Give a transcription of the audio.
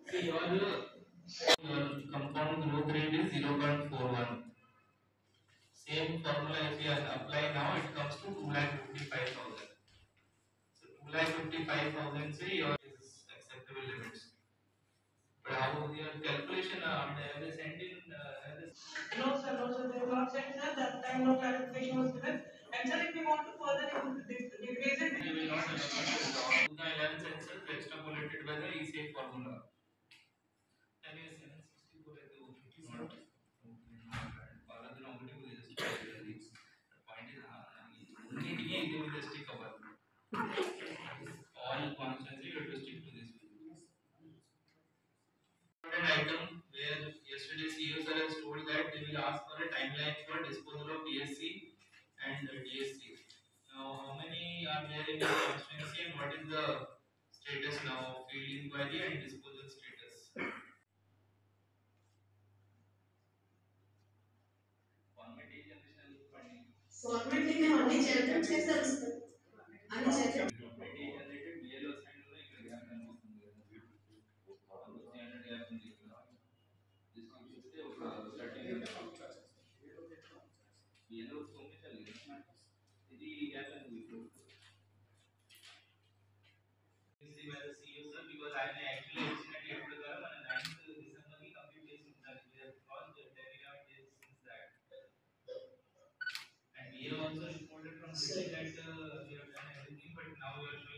See, your compound growth rate is 0.41. Same formula if you apply now, it comes to 2,55,000. So 2,55,000 say your is acceptable limits. But how your calculation have they sent in? No, sir, they have not sent, sir. That time no clarification was given. And sir, if we want to further decrease it, we will not allow it. 2011 census extrapolated by the ECA formula. Then is 764 at the not. Para the normative will just the point is only they will just stick over. All constants you have to stick to this. An item where yesterday CEO sir has told that they will ask for a timeline for disposal of PSC and DSC. Now, how many are there in your constituency and what is the status now of field inquiry and disposal status? Formatting generation funding. Formatting में only generated చేస్తారు అన్ని generated Formatting generated BLO sign లో ఇక్కడ gap కనిపిస్తుంది కదా. Almost 300 gap ఉంది ఇక్కడ. Discount చూస్తే ఒక 30 BLO పంపించాలి కదా. ఇది గ్యాప్ అనేది ఇప్పుడు. See by the CEO sir because I am actually estimated ఎప్పుడు కదా మన 9th December కి కంప్లీట్ చేసి ఉండాలి. We have crossed 10 days since that. And we have also reported from city that we have done everything, but now we are